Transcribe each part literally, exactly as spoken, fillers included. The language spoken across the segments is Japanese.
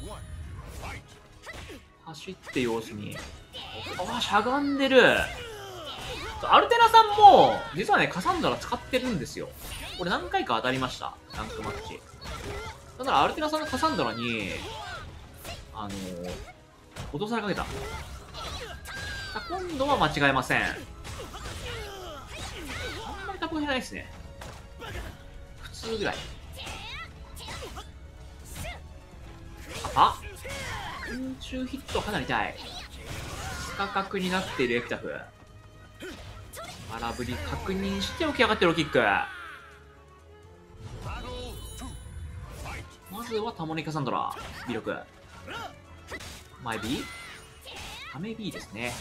走って様子に。あ、しゃがんでる。アルテナさんも、実はね、カサンドラ使ってるんですよ。これ何回か当たりました。ランクマッチ。だからアルテナさんのカサンドラに、あのー、落とされかけた。今度は間違えません。あんまりタコじゃないですね。普通ぐらい。あ空中ヒットかなり痛い。不可角になっているエピタフ。空振り確認して起き上がってローキック。まずはタモニカサンドラ ビーろく。前 B？ アメ B ですね。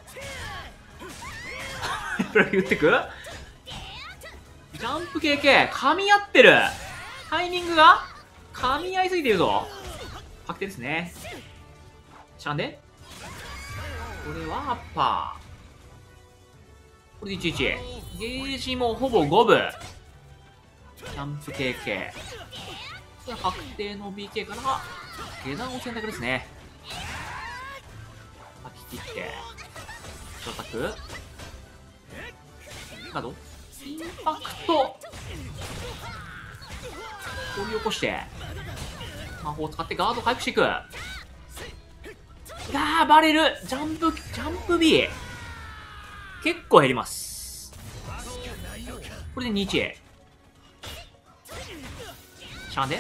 これ言ってくジャンプ系系噛み合ってる。タイミングが噛み合いすぎてるぞ。確定ですね。しゃんでこれはアッパー。これでいちいち。ゲージもほぼ五分。ジャンプ系系。これは確定の ビーケー から下段を選択ですね。引き切って。ショータクガードインパクト掘り起こして魔法を使ってガード回復していく。ガーバレルジャンプジャンプ B 結構減ります。これでにいちへシャンで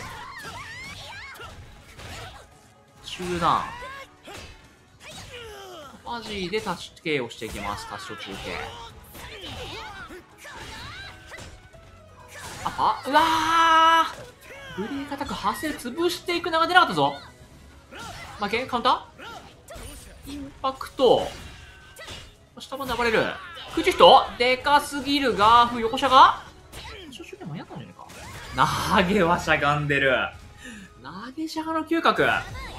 中段マジでタッチ系をしていきます。タッチと中継ああうわーブレーカタック発生潰していくのが出なかったぞ。負けカウンターインパクト下まで暴れる空中ヒットでかすぎるガーフ横しゃが初週で間に合ったんじゃないか。投げはしゃがんでる。投げしゃがの嗅覚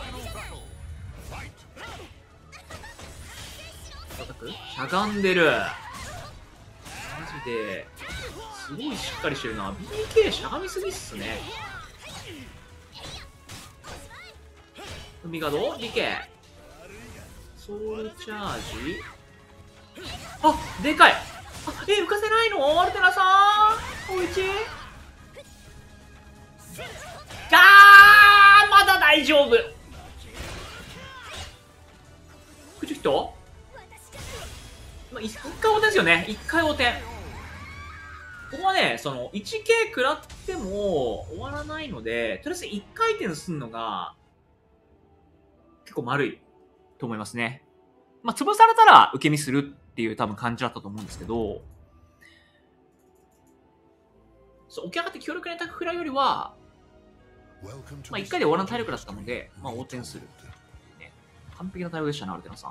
しゃがんでる。マジですごいしっかりしてるな。 ビーケー しゃがみすぎっすね。海ガード ビーケー ソウルチャージあでかい。あえ浮かせないのアルテナさんおいちあーまだ大丈夫。空中ヒットまあ、いっかい横転ですよね。いっかい横転。ここはね、その、いちケー 食らっても終わらないので、とりあえずいっかい転するのが、結構丸いと思いますね。まあ、潰されたら受け身するっていう多分感じだったと思うんですけど、そう起き上がって強力なタックフライよりは、まあ、いっかいで終わらない体力だったので、まあ、横転する。ね、完璧な対応でしたね、アルテナさん。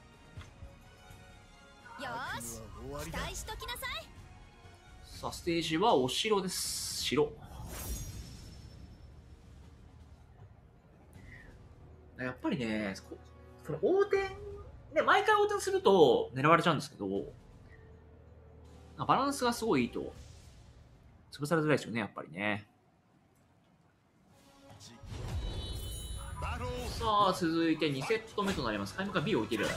よーし、期待しときなさい。 さあ、ステージはお城です。城。やっぱりね、その横転、ね、毎回横転すると狙われちゃうんですけど、バランスがすごいいいと、潰されづらいですよね、やっぱりね。さあ、続いてにセット目となります。開幕が B を置いてる。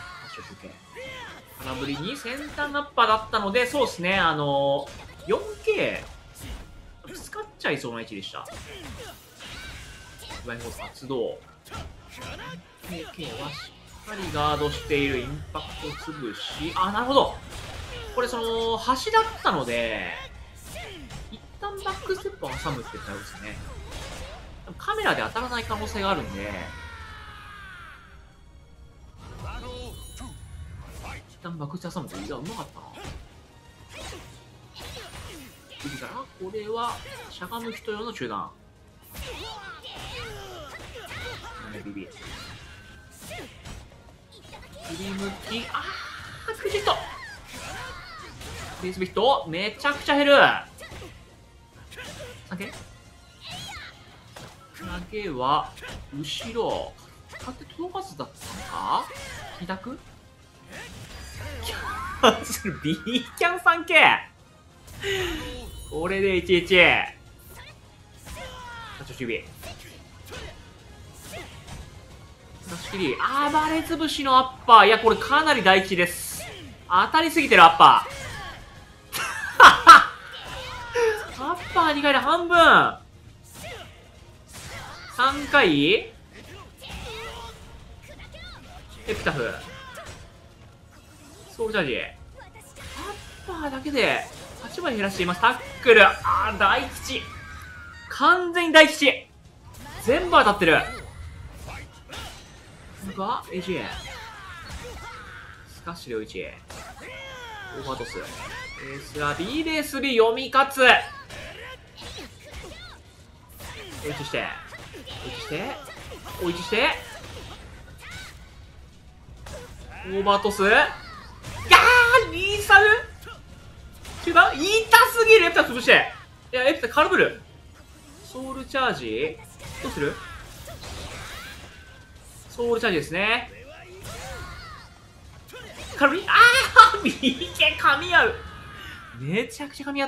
空振りに先端アッパーだったので、そうですね、あのー、よんケー ぶつかっちゃいそうな位置でした。フライフォース発動。よんケー はしっかりガードしている。インパクト潰し。あ、なるほど。これ、その、端だったので、一旦バックステップを挟むって対応ですね。カメラで当たらない可能性があるんで、一旦バックステップ挟むと、いや、うまかったな。次から、これは、しゃがむ人用の中段。ビビ。振り向き、あー、クジットベースビット、めちゃくちゃ減る。投げ投げは、後ろ。勝手届かずだったのか二択キャンセル、B キャン さんケー これでいちいち。立ち守備。 きり。暴れ潰しのアッパー。いや、これかなり大吉です。当たりすぎてる、アッパー。アッパーにかいで半分。さんかいエピタフ。ソウルチャージ。アッパーだけではちまい減らしています。タックル。あー、大吉。完全に大吉。全部当たってる。僕は エージェー。スカッシュ両一。オーバートス。エースラ B ベース B 読み勝つ。追い打ちして。追い打ちして。追い打ちして。オーバートス。ガーリーサル中盤痛すぎる。エピタ潰して。いや、エピタカルブル。ソウルチャージどうする？ソウルチャージですね。カルビあー右手噛み合う。めちゃくちゃ噛み合った。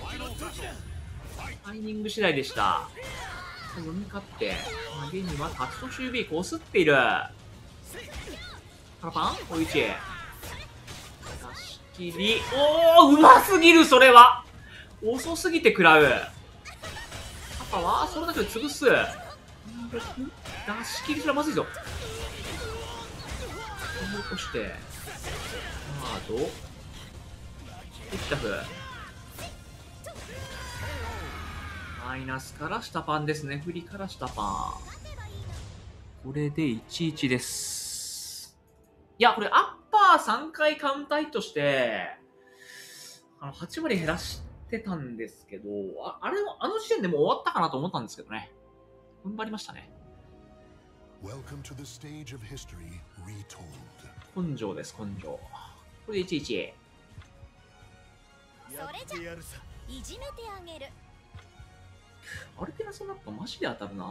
タイミング次第でした。読み勝って、投げにはタツトシュービーこすっている。パラパンおいち。出し切り。おーうますぎるそれは遅すぎて食らう。パパはそれだけで潰す。出し切りそれはまずいぞ。落として、カード、エピタフ。マイナスから下パンですね。振りから下パン。これでいちいちです。いや、これアッパーさんかいカウンターヒットして、あの、はち割減らしてたんですけど、あ、あれも、あの時点でもう終わったかなと思ったんですけどね。踏ん張りましたね。根性です、根性。これでいちいち。 それじゃいじめてあげる。 アルテナスナッパマジで当たるな。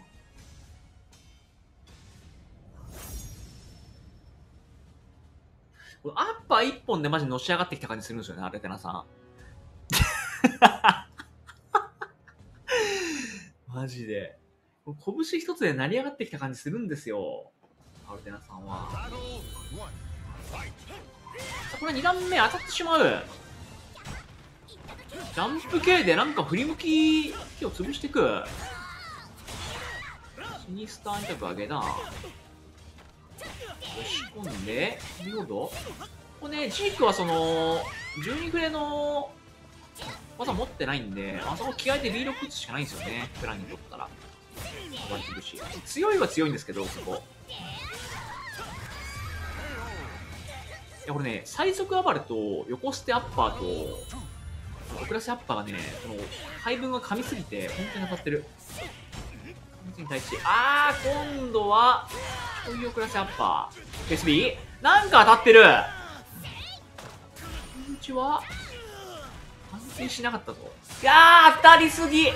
これアッパーいっぽんでマジのし上がってきた感じするんですよね、アルテナさん。マジで。拳一つで成り上がってきた感じするんですよ、アルテナさんは。これに段目当たってしまう。ジャンプ系でなんか振り向き木を潰していく。シニスターに着上げだ。押し込んで、見事。ここね、ジークはその、じゅうにフレの技持ってないんで、あそこ気合で ビーろく 打つしかないんですよね、プランにとったら。強いは強いんですけど、そこ。いや、これね、最速暴れと横捨てアッパーと、遅らせアッパーがね、この配分が噛みすぎて、本当に当たってる。本当に対し、あー、今度は、ちょい遅らせアッパー。エスビー? なんか当たってる。こんにちは。安定しなかったぞ。いやー、当たりすぎ。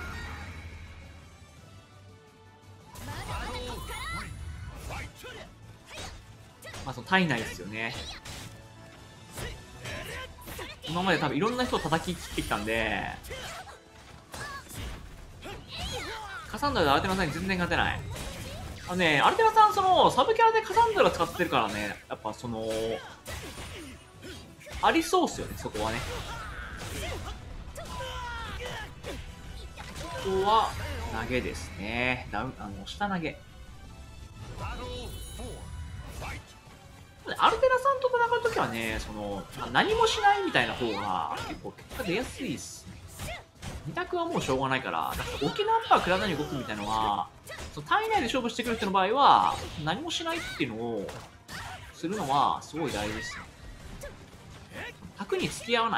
まあ、その体内ですよね。今まで多分いろんな人を叩き切ってきたんで、カサンドラでアルテナさんに全然勝てない。あのね、アルテナさん、そのサブキャラでカサンドラ使ってるからね、やっぱそのありそうっすよね、そこはね。ここは投げですね。ダウン、あの下投げ。アルテナさんと戦うときはね、その何もしないみたいな方が結構結果出やすいっすね。に択はもうしょうがないから、だから沖縄アッパー食らわない動くみたいなのは、その体内で勝負してくる人の場合は、何もしないっていうのをするのはすごい大事ですね。卓に付き合わない。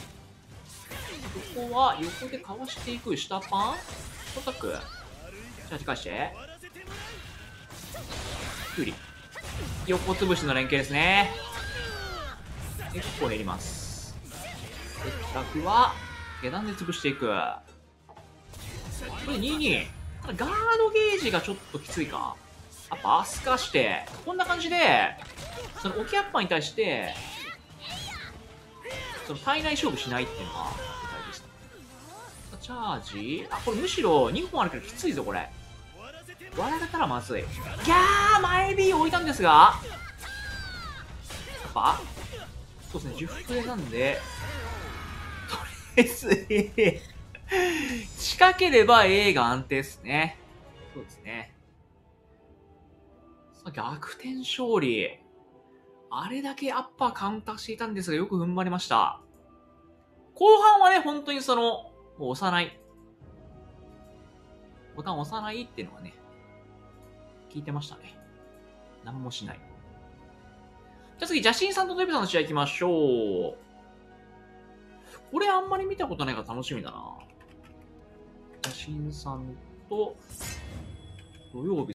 ここは横でかわしていく。下パンコタク。チャージ返して。キュウリ。横潰しの連携ですね。結構減ります。で、企画は下段で潰していく。これにじゅうに。ただガードゲージがちょっときついか。やっぱスカして、こんな感じで、そのオキアッパーに対して、その体内勝負しないっていうのが大事です。チャージあ、これむしろにほんあるけどきついぞ、これ。 笑い方らまずい。ギャー前 B 置いたんですが、やっぱ、そうですね、じゅうフレなんで、とりあえず A。近ければ A が安定ですね。そうですね。さあ、逆転勝利。あれだけアッパーカウンターしていたんですが、よく踏ん張りました。後半はね、本当にその、もう押さない。ボタン押さないっていうのがね、聞いてましたね。何もしない。じゃあ次、邪神さんとデビさんの試合行きましょう。これあんまり見たことないから楽しみだな。邪神さんと土曜日